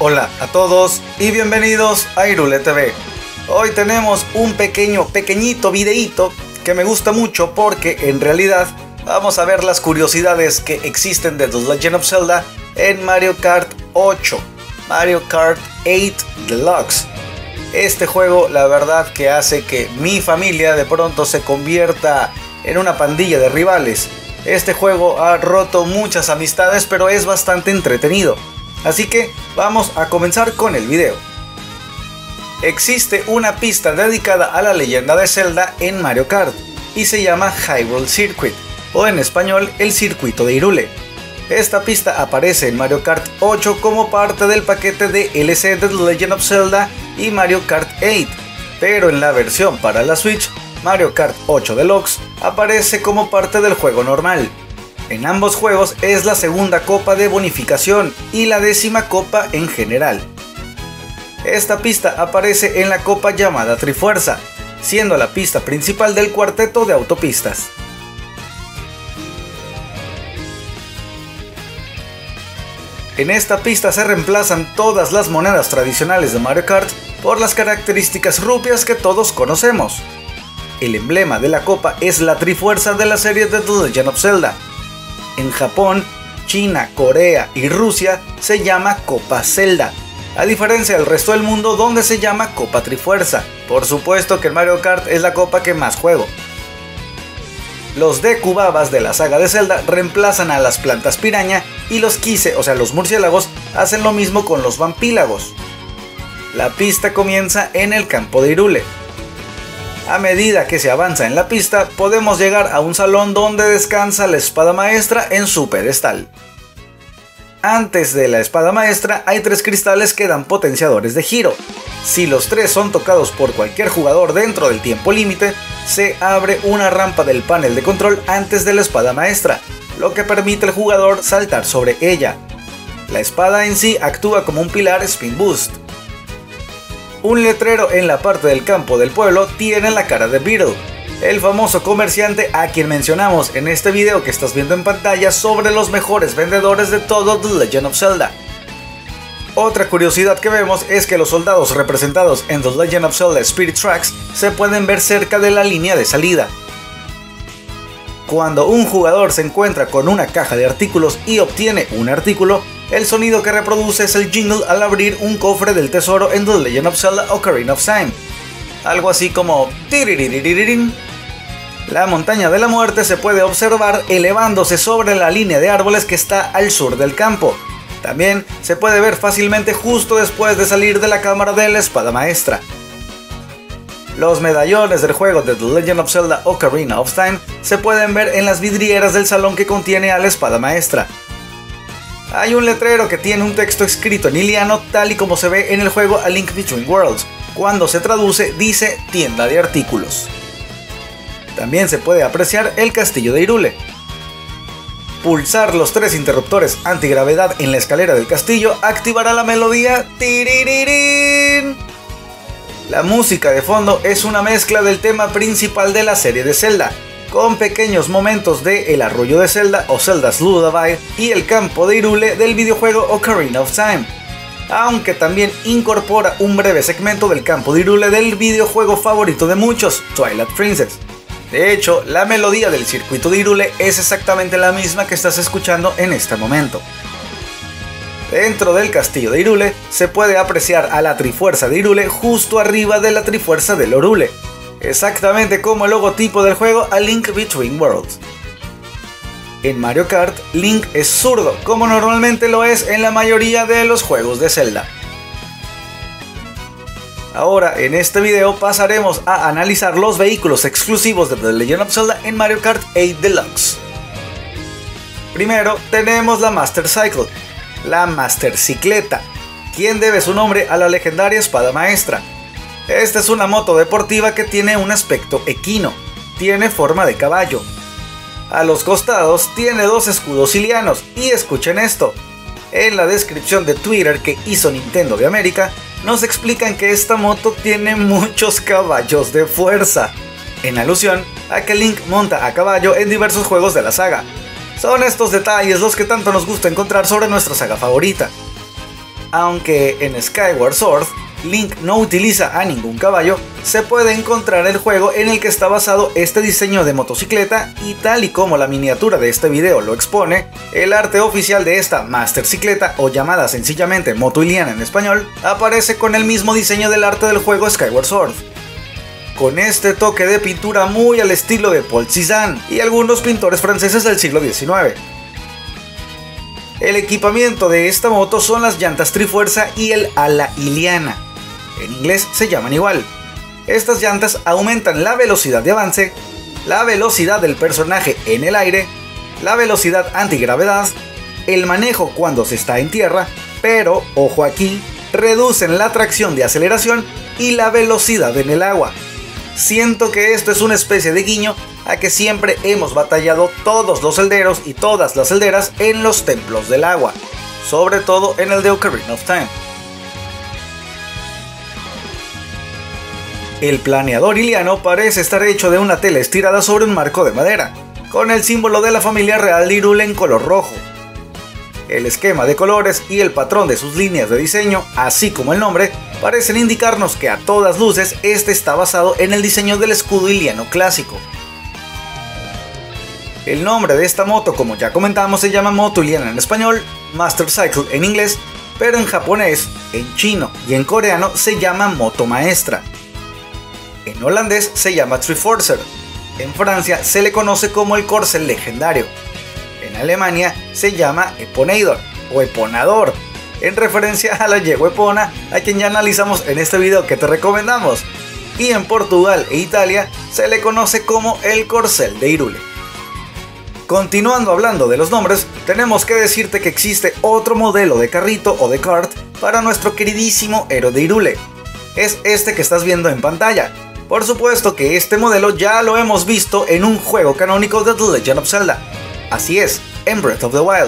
Hola a todos y bienvenidos a Irule TV. Hoy tenemos un pequeñito videíto que me gusta mucho porque en realidad vamos a ver las curiosidades que existen de The Legend of Zelda en Mario Kart 8, Mario Kart 8 Deluxe. Este juego la verdad que hace que mi familia de pronto se convierta en una pandilla de rivales. Este juego ha roto muchas amistades, pero es bastante entretenido. Así que vamos a comenzar con el video. Existe una pista dedicada a la leyenda de Zelda en Mario Kart y se llama Hyrule Circuit, o en español el circuito de Hyrule. Esta pista aparece en Mario Kart 8 como parte del paquete de DLC de The Legend of Zelda y Mario Kart 8, pero en la versión para la Switch, Mario Kart 8 Deluxe aparece como parte del juego normal. En ambos juegos es la segunda copa de bonificación y la 10ª copa en general. Esta pista aparece en la copa llamada Trifuerza, siendo la pista principal del cuarteto de autopistas. En esta pista se reemplazan todas las monedas tradicionales de Mario Kart por las características rupias que todos conocemos. El emblema de la copa es la Trifuerza de la serie de The Legend of Zelda. En Japón, China, Corea y Rusia se llama Copa Zelda, a diferencia del resto del mundo donde se llama Copa Trifuerza. Por supuesto que en Mario Kart es la copa que más juego. Los Deku Babas de la saga de Zelda reemplazan a las plantas piraña y los Kise, o sea los murciélagos, hacen lo mismo con los vampílagos. La pista comienza en el campo de Hyrule. A medida que se avanza en la pista, podemos llegar a un salón donde descansa la espada maestra en su pedestal. Antes de la espada maestra hay 3 cristales que dan potenciadores de giro. Si los 3 son tocados por cualquier jugador dentro del tiempo límite, se abre una rampa del panel de control antes de la espada maestra, lo que permite al jugador saltar sobre ella. La espada en sí actúa como un pilar Spin Boost. Un letrero en la parte del campo del pueblo tiene la cara de Beetle, el famoso comerciante a quien mencionamos en este video que estás viendo en pantalla sobre los mejores vendedores de todo The Legend of Zelda. Otra curiosidad que vemos es que los soldados representados en The Legend of Zelda Spirit Tracks se pueden ver cerca de la línea de salida. Cuando un jugador se encuentra con una caja de artículos y obtiene un artículo, el sonido que reproduce es el jingle al abrir un cofre del tesoro en The Legend of Zelda Ocarina of Time. Algo así como tiririririn. La montaña de la muerte se puede observar elevándose sobre la línea de árboles que está al sur del campo. También se puede ver fácilmente justo después de salir de la cámara de la espada maestra. Los medallones del juego de The Legend of Zelda Ocarina of Time se pueden ver en las vidrieras del salón que contiene a la espada maestra. Hay un letrero que tiene un texto escrito en iliano tal y como se ve en el juego A Link Between Worlds. Cuando se traduce dice tienda de artículos. También se puede apreciar el castillo de Hyrule. Pulsar los 3 interruptores antigravedad en la escalera del castillo activará la melodía tiriririn. La música de fondo es una mezcla del tema principal de la serie de Zelda, con pequeños momentos de El Arroyo de Zelda o Zelda's Lullaby y el campo de Hyrule del videojuego Ocarina of Time, aunque también incorpora un breve segmento del campo de Hyrule del videojuego favorito de muchos, Twilight Princess. De hecho, la melodía del circuito de Hyrule es exactamente la misma que estás escuchando en este momento. Dentro del castillo de Hyrule se puede apreciar a la Trifuerza de Hyrule justo arriba de la Trifuerza del Lorule, exactamente como el logotipo del juego A Link Between Worlds. En Mario Kart, Link es zurdo, como normalmente lo es en la mayoría de los juegos de Zelda. Ahora, en este video pasaremos a analizar los vehículos exclusivos de The Legend of Zelda en Mario Kart 8 Deluxe. Primero tenemos la Master Cycle, la Mastercicleta, quien debe su nombre a la legendaria espada maestra. Esta es una moto deportiva que tiene un aspecto equino, tiene forma de caballo. A los costados tiene 2 escudos ilianos y escuchen esto. En la descripción de Twitter que hizo Nintendo de América, nos explican que esta moto tiene muchos caballos de fuerza, en alusión a que Link monta a caballo en diversos juegos de la saga. Son estos detalles los que tanto nos gusta encontrar sobre nuestra saga favorita. Aunque en Skyward Sword, Link no utiliza a ningún caballo, se puede encontrar el juego en el que está basado este diseño de motocicleta y tal y como la miniatura de este video lo expone, el arte oficial de esta Mastercicleta, o llamada sencillamente Moto Iliana en español, aparece con el mismo diseño del arte del juego Skyward Sword, con este toque de pintura muy al estilo de Paul Cézanne y algunos pintores franceses del siglo XIX. El equipamiento de esta moto son las llantas Trifuerza y el ala Iliana. En inglés se llaman igual. Estas llantas aumentan la velocidad de avance, la velocidad del personaje en el aire, la velocidad antigravedad, el manejo cuando se está en tierra, pero, ojo aquí, reducen la tracción de aceleración y la velocidad en el agua. Siento que esto es una especie de guiño a que siempre hemos batallado todos los celderos y todas las celderas en los templos del agua, sobre todo en el de Ocarina of Time. El planeador iliano parece estar hecho de una tela estirada sobre un marco de madera, con el símbolo de la familia real de Hyrule en color rojo. El esquema de colores y el patrón de sus líneas de diseño, así como el nombre, parecen indicarnos que a todas luces este está basado en el diseño del escudo iliano clásico. El nombre de esta moto, como ya comentamos, se llama Moto Iliana en español, Master Cycle en inglés, pero en japonés, en chino y en coreano se llama Moto Maestra. En holandés se llama Triforcer, en Francia se le conoce como el corcel legendario, en Alemania se llama Eponador o Eponador, en referencia a la yegua Epona, a quien ya analizamos en este video que te recomendamos, y en Portugal e Italia se le conoce como el corcel de Hyrule. Continuando hablando de los nombres, tenemos que decirte que existe otro modelo de carrito o de kart para nuestro queridísimo héroe de Hyrule. Es este que estás viendo en pantalla. Por supuesto que este modelo ya lo hemos visto en un juego canónico de The Legend of Zelda. Así es, en Breath of the Wild.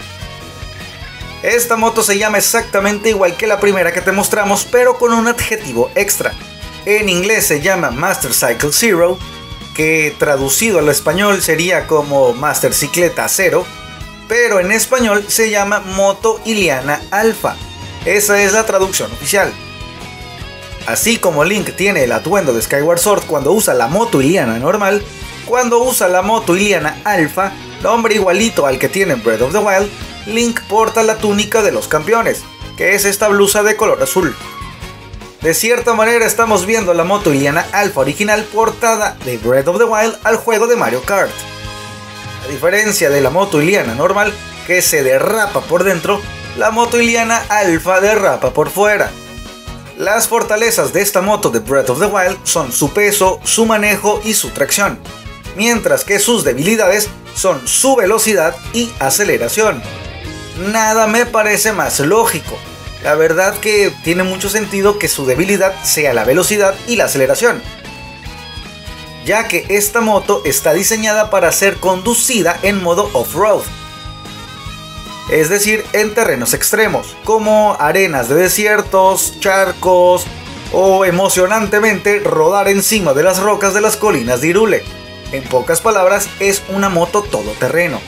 Esta moto se llama exactamente igual que la primera que te mostramos, pero con un adjetivo extra. En inglés se llama Master Cycle Zero, que traducido al español sería como Master Cicleta Cero, pero en español se llama Moto Iliana Alpha. Esa es la traducción oficial. Así como Link tiene el atuendo de Skyward Sword cuando usa la Moto Iliana normal, cuando usa la Moto Iliana Alpha, nombre igualito al que tiene en Breath of the Wild, Link porta la túnica de los campeones, que es esta blusa de color azul. De cierta manera estamos viendo la Moto Iliana Alpha original portada de Breath of the Wild al juego de Mario Kart. A diferencia de la Moto Iliana normal, que se derrapa por dentro, la Moto Iliana Alpha derrapa por fuera. Las fortalezas de esta moto de Breath of the Wild son su peso, su manejo y su tracción, mientras que sus debilidades son su velocidad y aceleración. Nada me parece más lógico. La verdad que tiene mucho sentido que su debilidad sea la velocidad y la aceleración, ya que esta moto está diseñada para ser conducida en modo off-road, es decir, en terrenos extremos, como arenas de desiertos, charcos o emocionantemente rodar encima de las rocas de las colinas de Hyrule. En pocas palabras, es una moto todoterreno.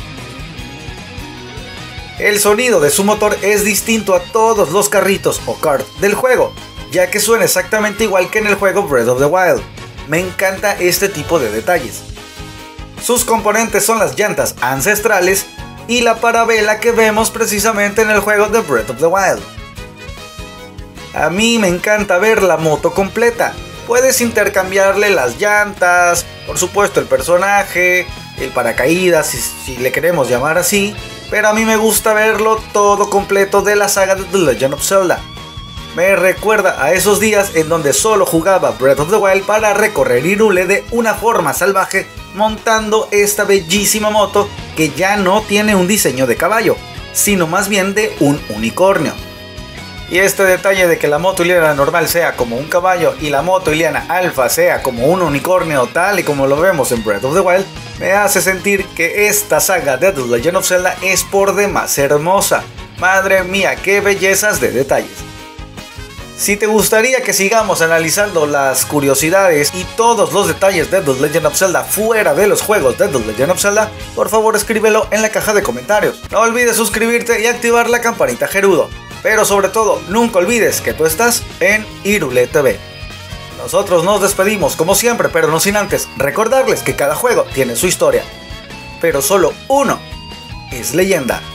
El sonido de su motor es distinto a todos los carritos o kart del juego, ya que suena exactamente igual que en el juego Breath of the Wild. Me encanta este tipo de detalles. Sus componentes son las llantas ancestrales y la parabela que vemos precisamente en el juego de Breath of the Wild. A mí me encanta ver la moto completa. Puedes intercambiarle las llantas, por supuesto el personaje, el paracaídas si le queremos llamar así, pero a mí me gusta verlo todo completo de la saga de The Legend of Zelda. Me recuerda a esos días en donde solo jugaba Breath of the Wild para recorrer Hyrule de una forma salvaje, montando esta bellísima moto que ya no tiene un diseño de caballo, sino más bien de un unicornio. Y este detalle de que la Moto Iliana normal sea como un caballo y la Moto Iliana Alpha sea como un unicornio tal y como lo vemos en Breath of the Wild, me hace sentir que esta saga de The Legend of Zelda es por demás hermosa. Madre mía, qué bellezas de detalles. Si te gustaría que sigamos analizando las curiosidades y todos los detalles de The Legend of Zelda fuera de los juegos de The Legend of Zelda, por favor escríbelo en la caja de comentarios. No olvides suscribirte y activar la campanita Gerudo. Pero sobre todo, nunca olvides que tú estás en Irule TV. Nosotros nos despedimos como siempre, pero no sin antes recordarles que cada juego tiene su historia, pero solo uno es leyenda.